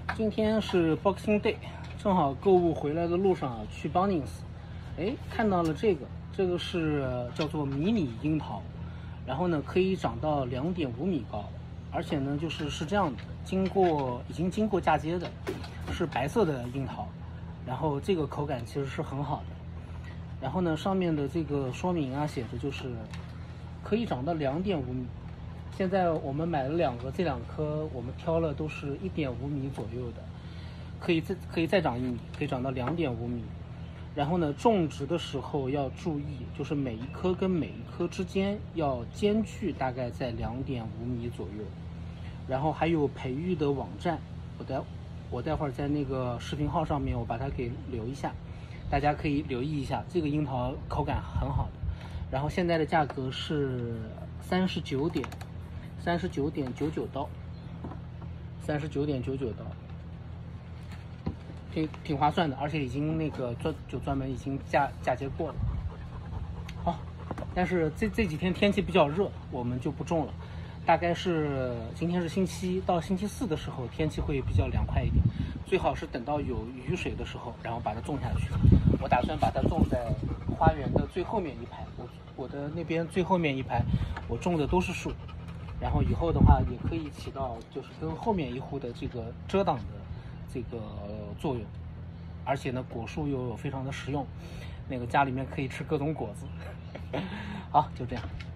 今天是 Boxing Day， 正好购物回来的路上去 Bunnings， 看到了这个是叫做迷你樱桃，然后呢可以长到2.5米高，而且呢是这样的，已经经过嫁接的，是白色的樱桃，然后这个口感其实是很好的。然后呢上面的这个说明啊写着就是可以长到2.5米。现在我们买了2个，这2颗我们挑了都是1.5米左右的，可以再长1米，可以长到2.5米。然后呢，种植的时候要注意，就是每一颗跟每一颗之间要间距大概在2.5米左右。然后还有培育的网站，我待会儿在那个视频号上面我把它给留一下，大家可以留意一下。这个樱桃口感很好的，然后现在的价格是39.99刀，39.99刀，挺划算的，而且已经那个专门已经嫁接过了。好，但是这几天天气比较热，我们就不种了。大概是今天是星期一到星期四的时候，天气会比较凉快一点，最好是等到有雨水的时候，然后把它种下去。我打算把它种在花园的最后面一排，我的那边最后面一排，我种的都是树。然后以后的话也可以起到就是跟后面一户的这个遮挡的这个作用，而且呢果树又非常的实用，那个家里面可以吃各种果子。好，就这样。